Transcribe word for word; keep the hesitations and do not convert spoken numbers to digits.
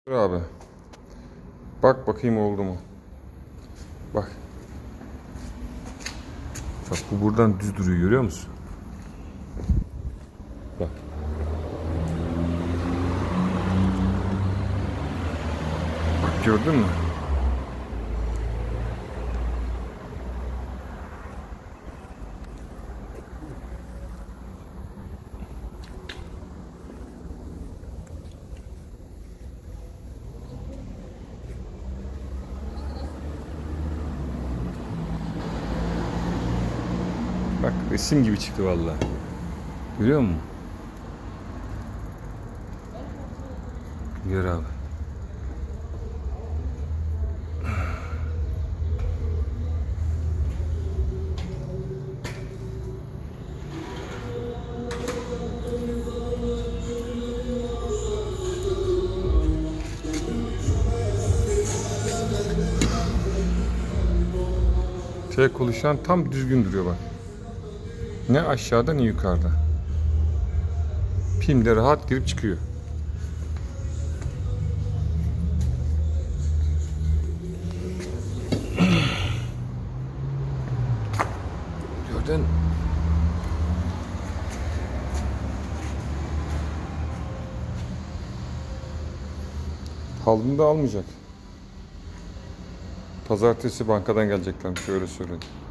Dur abi. Bak bakayım oldu mu? Bak. Bak bu buradan düz duruyor, görüyor musun? Bak. Bak gördün mü? Bak resim gibi çıktı vallahi. Görüyor musun? Gör abi. T kolu şu an tam düzgün duruyor bak. Ne aşağıda ne yukarıda. Pim de rahat girip çıkıyor. Gördün. Halını da almayacak. Pazartesi bankadan geleceklermiş, öyle söyledi.